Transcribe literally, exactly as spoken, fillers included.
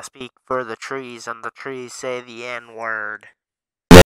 I speak for the trees, and the trees say the N word.